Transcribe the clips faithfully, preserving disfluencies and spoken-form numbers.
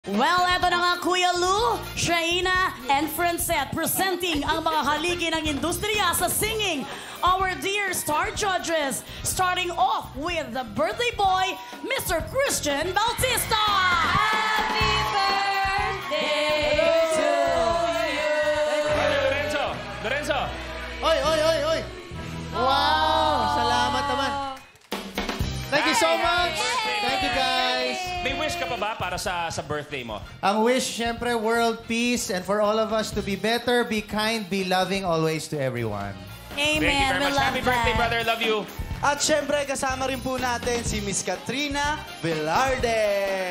Well, eto na nga Kuya Lou, Shaina, and Francette presenting ang mga haligi ng industriya sa singing. Our dear star judges, starting off with the birthday boy, Mister Christian Bautista! Happy birthday to you! Lorenzo! Lorenzo! Oy, oy, oy, oy! Wow! Salamat naman. Thank you so much! Thank you, guys! May wish ka pa ba para sa sa birthday mo? Ang wish, syempre, world peace and for all of us to be better, be kind, be loving always to everyone. Amen. Thank you very much. Happy birthday, brother. Love you. At syempre, kasama rin po natin si Miss Katrina Velarde.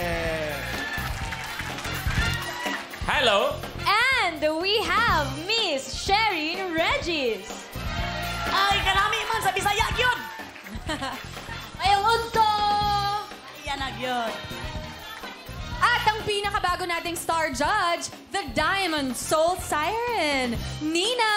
Hello. And we have Miss Sherry Regis. Ay, karami man sa Bisaya yun! Ayong unto! Yan na yun. At ang pinakabago nating star judge, the Diamond Soul Siren, Nina!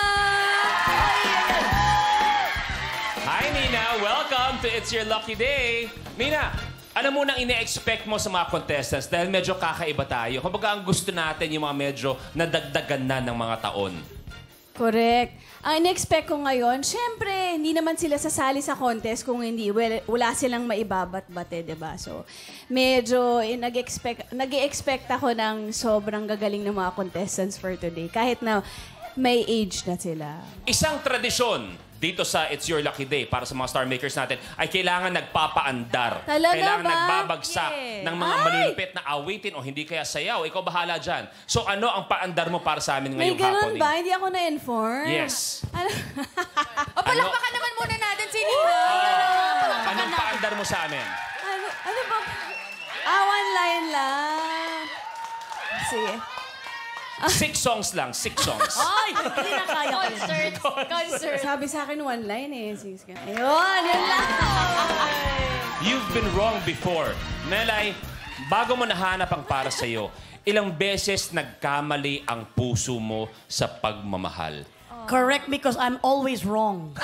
Hi, Nina. Welcome to It's Your Lucky Day. Nina, ano munang ine-expect mo sa mga contestants dahil medyo kakaiba tayo? Kumbaga, ang gusto natin yung mga medyo nadagdagan na ng mga taon. Correct. Ang in-expect ko ngayon, syempre, hindi naman sila sasali sa contest kung hindi, well, wala silang maibabat-bate, diba? So, medyo eh, nag-expect, nag-expect ako ng sobrang gagaling ng mga contestants for today. Kahit na may age na sila. Isang tradisyon dito sa It's Your Lucky Day para sa mga star makers natin ay kailangan nagpapaandar. Talaga kailangan ba? nagbabagsak Yeah. ng mga Ay! malulupit na awitin o hindi kaya sayaw. Ikaw bahala dyan. So ano ang paandar mo para sa amin May ngayong ganun hapon? ba? Hindi ako na-inform? Yes. Ano? O, palakpakan naman muna natin si Nina. Anong paandar mo sa amin? ano, ano ba? Ah, one line lang. Sige. Six songs lang. Six songs. Ay, hindi na kaya. Concert. Concert. Sabi sa akin one line eh. Sige. Ayun, yun lang. You've been wrong before. Nelay, bago mo nahanap ang para sa'yo, ilang beses nagkamali ang puso mo sa pagmamahal? Correct because I'm always wrong.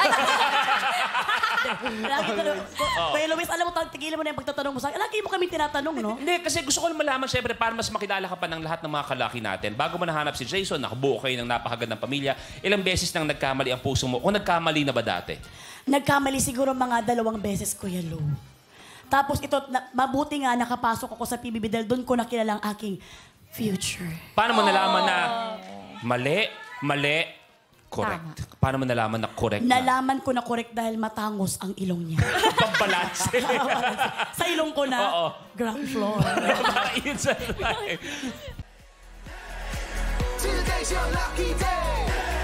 Lagi ko na- Kuya Luis, alam mo, tigilan mo na yung pagtatanong mo sa akin. Lagi mo kami tinatanong, no? Hindi, kasi gusto ko malaman, syempre, para mas makilala ka pa ng lahat ng mga kalaki natin. Bago mo nahanap si Jason, nakabuo kayo ng napakagandang pamilya, ilang beses nang nagkamali ang puso mo? O nagkamali na ba dati? Nagkamali siguro mga dalawang beses, Kuya Lu. Tapos ito, na, mabuti nga nakapasok ako sa P B B dahil doon ko nakilala ang aking future. Paano mo nalaman na mali, mali, correct? Paano mo nalaman na correct na? Nalaman ko na correct dahil matangos ang ilong niya. Pambalanse. Sa ilong ko na, Oo. ground floor. Para yun sa life. Today's your lucky day.